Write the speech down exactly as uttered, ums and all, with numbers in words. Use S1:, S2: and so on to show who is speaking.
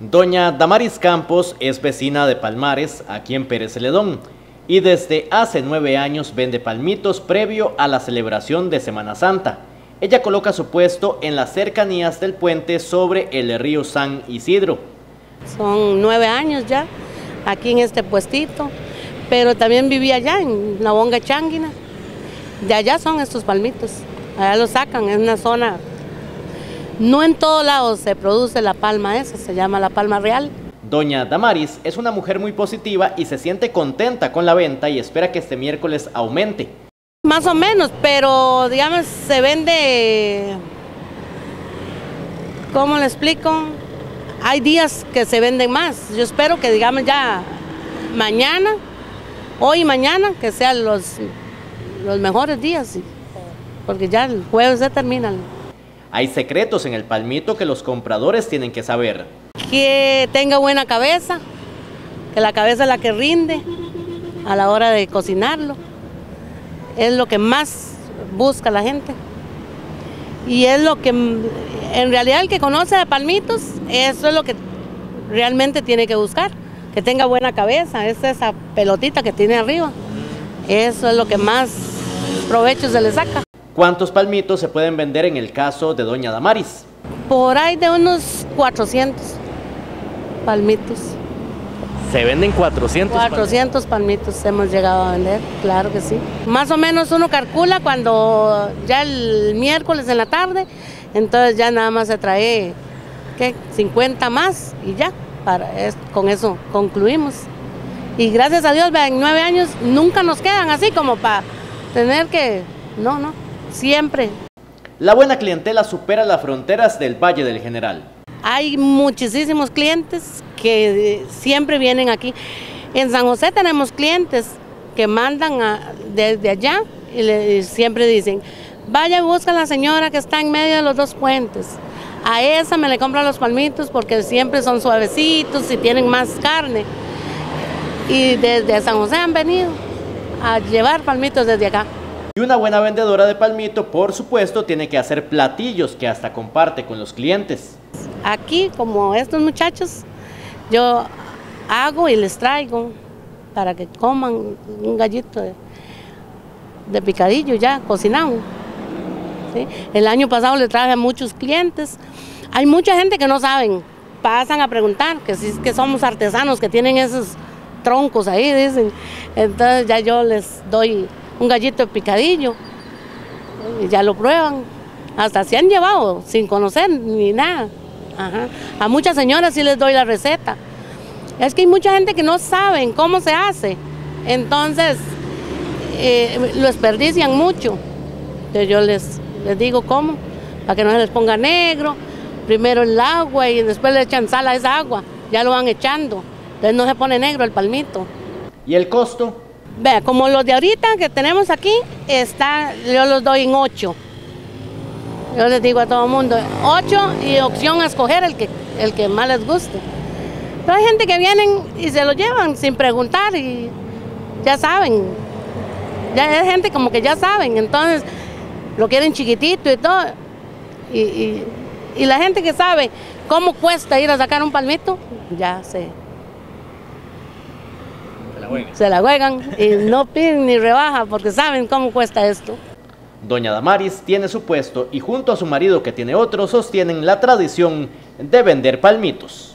S1: Doña Damaris Campos es vecina de Palmares, aquí en Pérez Celedón, y desde hace nueve años vende palmitos previo a la celebración de Semana Santa. Ella coloca su puesto en las cercanías del puente sobre el río San Isidro.
S2: Son nueve años ya aquí en este puestito, pero también vivía allá en la Bonga Changuina. De allá son estos palmitos, allá los sacan, es una zona. No en todos lados se produce la palma esa, se llama la palma real.
S1: Doña Damaris es una mujer muy positiva y se siente contenta con la venta y espera que este miércoles aumente.
S2: Más o menos, pero digamos se vende, ¿cómo le explico? Hay días que se venden más. Yo espero que digamos ya mañana, hoy y mañana, que sean los, los mejores días, porque ya el jueves se terminan.
S1: Hay secretos en el palmito que los compradores tienen que saber.
S2: Que tenga buena cabeza, que la cabeza es la que rinde a la hora de cocinarlo. Es lo que más busca la gente. Y es lo que, en realidad, el que conoce de palmitos, eso es lo que realmente tiene que buscar. Que tenga buena cabeza, es esa pelotita que tiene arriba. Eso es lo que más provecho se le saca.
S1: ¿Cuántos palmitos se pueden vender en el caso de Doña Damaris?
S2: Por ahí de unos cuatrocientos palmitos.
S1: ¿Se venden cuatrocientos?
S2: cuatrocientos palmitos hemos llegado a vender, claro que sí. Más o menos uno calcula cuando ya el miércoles en la tarde, entonces ya nada más se trae, ¿qué? cincuenta más y ya, para es, con eso concluimos. Y gracias a Dios, en nueve años nunca nos quedan así como para tener que, no, no. Siempre.
S1: La buena clientela supera las fronteras del Valle del General.
S2: Hay muchísimos clientes que siempre vienen aquí. En San José tenemos clientes que mandan a, desde allá y, le, y siempre dicen, vaya y busca a la señora que está en medio de los dos puentes. A esa me le compran los palmitos porque siempre son suavecitos y tienen más carne. Y desde San José han venido a llevar palmitos desde acá.
S1: Y una buena vendedora de palmito, por supuesto, tiene que hacer platillos que hasta comparte con los clientes.
S2: Aquí, como estos muchachos, yo hago y les traigo para que coman un gallito de, de picadillo ya cocinado. ¿Sí? El año pasado le traje a muchos clientes. Hay mucha gente que no saben, pasan a preguntar que si es que somos artesanos que tienen esos troncos ahí, dicen. Entonces ya yo les doy un gallito de picadillo y ya lo prueban, hasta se han llevado sin conocer ni nada. Ajá. A muchas señoras sí les doy la receta. Es que hay mucha gente que no saben cómo se hace, entonces eh, lo desperdician mucho. Entonces yo les, les digo cómo, para que no se les ponga negro, primero el agua y después le echan sal a esa agua, ya lo van echando, entonces no se pone negro el palmito.
S1: ¿Y el costo?
S2: Vea, como los de ahorita que tenemos aquí, está, yo los doy en ocho. Yo les digo a todo el mundo, ocho y opción a escoger el que, el que más les guste. Pero hay gente que vienen y se lo llevan sin preguntar y ya saben. Ya hay gente como que ya saben, entonces lo quieren chiquitito y todo. Y, y, y la gente que sabe cómo cuesta ir a sacar un palmito, ya se... Se la juegan y no piden ni rebaja porque saben cómo cuesta esto.
S1: Doña Damaris tiene su puesto y junto a su marido que tiene otro sostienen la tradición de vender palmitos.